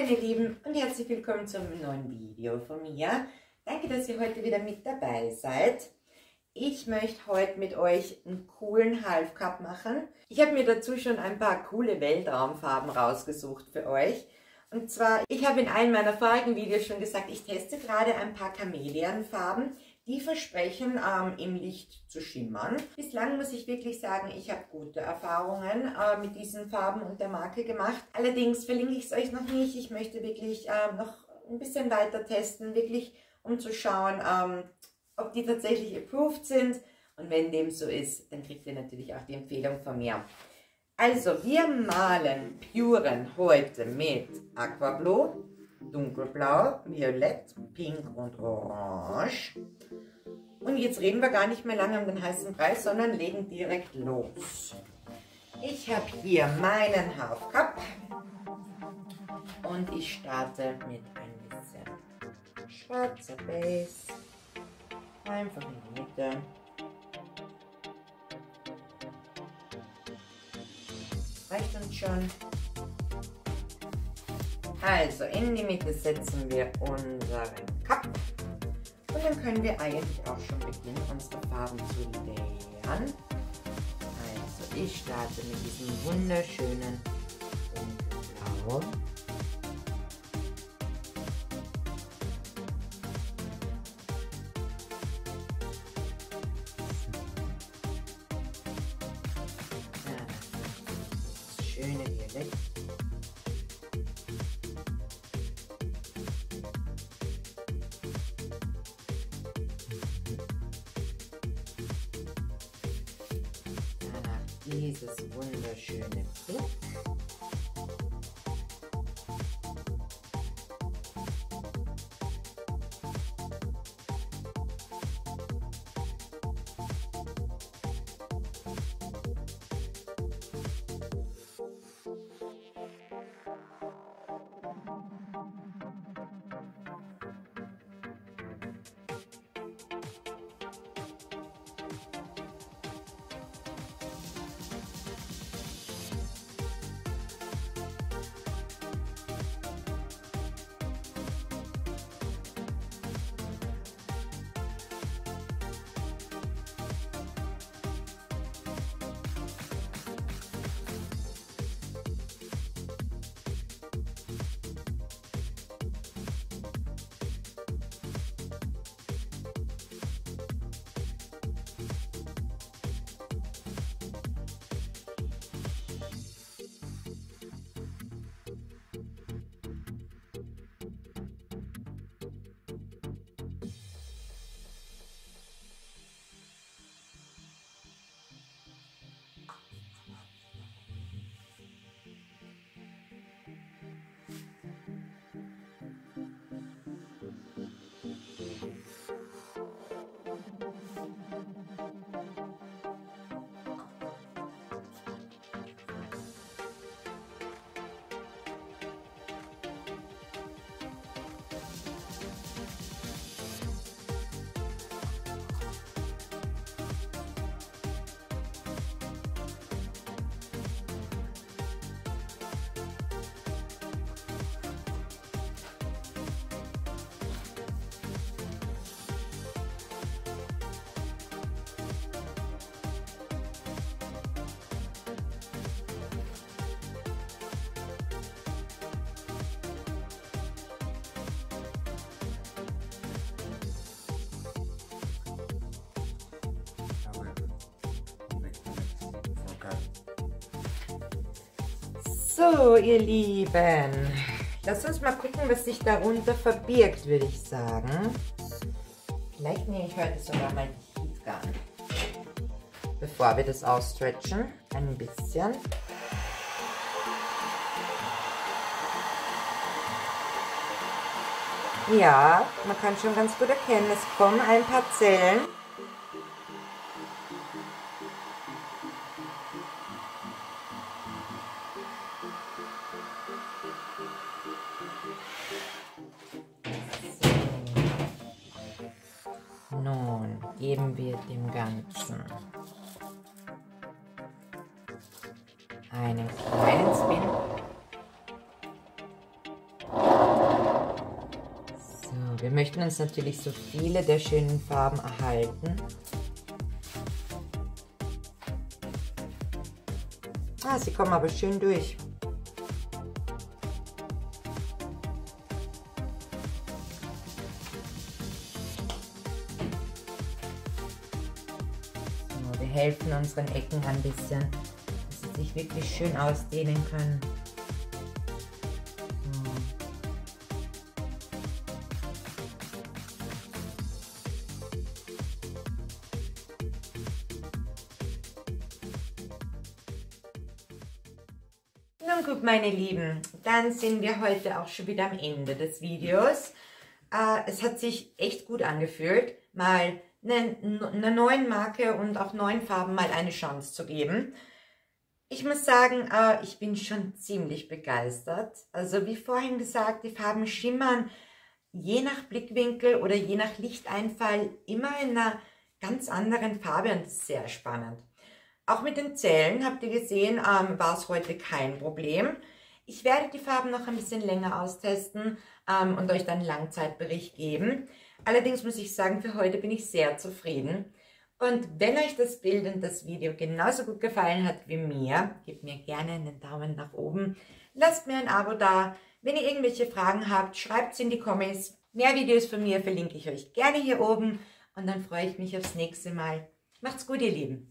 meine Lieben und herzlich willkommen zum neuen Video von mir. Danke, dass ihr heute wieder mit dabei seid. Ich möchte heute mit euch einen coolen Half Cup machen. Ich habe mir dazu schon ein paar coole Weltraumfarben rausgesucht für euch. Und zwar, ich habe in einem meiner vorigen Videos schon gesagt, ich teste gerade ein paar Chamäleonfarben, die versprechen, im Licht zu schimmern. Bislang muss ich wirklich sagen, ich habe gute Erfahrungen mit diesen Farben und der Marke gemacht. Allerdings verlinke ich es euch noch nicht. Ich möchte wirklich noch ein bisschen weiter testen, wirklich um zu schauen, ob die tatsächlich approved sind. Und wenn dem so ist, dann kriegt ihr natürlich auch die Empfehlung von mir. Also, wir malen Puren heute mit Aquablau, Dunkelblau, Violett, Pink und Orange. Und jetzt reden wir gar nicht mehr lange um den heißen Brei, sondern legen direkt los. Ich habe hier meinen Half Cup und ich starte mit ein bisschen schwarzer Base. Einfach in die Mitte. Reicht uns schon. Also in die Mitte setzen wir unseren Cup und dann können wir eigentlich auch schon beginnen, unsere Farben zu layern. Also ich starte mit diesem wunderschönen Blau. Schöne Violett. Danach dieses wunderschöne Pink. So, ihr Lieben, lasst uns mal gucken, was sich darunter verbirgt, würde ich sagen. Vielleicht nehme ich heute sogar mal die Heatgun, bevor wir das ausstretchen, ein bisschen. Ja, man kann schon ganz gut erkennen, es kommen ein paar Zellen. Nun geben wir dem Ganzen einen kleinen Spin. wir möchten uns natürlich so viele der schönen Farben erhalten. Ah, sie kommen aber schön durch. So, wir helfen unseren Ecken ein bisschen, dass sie sich wirklich schön ausdehnen können. Nun gut, meine Lieben, dann sind wir heute auch schon wieder am Ende des Videos. Es hat sich echt gut angefühlt, mal einer neuen Marke und auch neuen Farben mal eine Chance zu geben. Ich muss sagen, ich bin schon ziemlich begeistert. Also wie vorhin gesagt, die Farben schimmern je nach Blickwinkel oder je nach Lichteinfall immer in einer ganz anderen Farbe und das ist sehr spannend. Auch mit den Zellen, habt ihr gesehen, war es heute kein Problem. Ich werde die Farben noch ein bisschen länger austesten und euch dann einen Langzeitbericht geben. Allerdings muss ich sagen, für heute bin ich sehr zufrieden. Und wenn euch das Bild und das Video genauso gut gefallen hat wie mir, gebt mir gerne einen Daumen nach oben. Lasst mir ein Abo da. Wenn ihr irgendwelche Fragen habt, schreibt es in die Kommis. Mehr Videos von mir verlinke ich euch gerne hier oben. Und dann freue ich mich aufs nächste Mal. Macht's gut, ihr Lieben.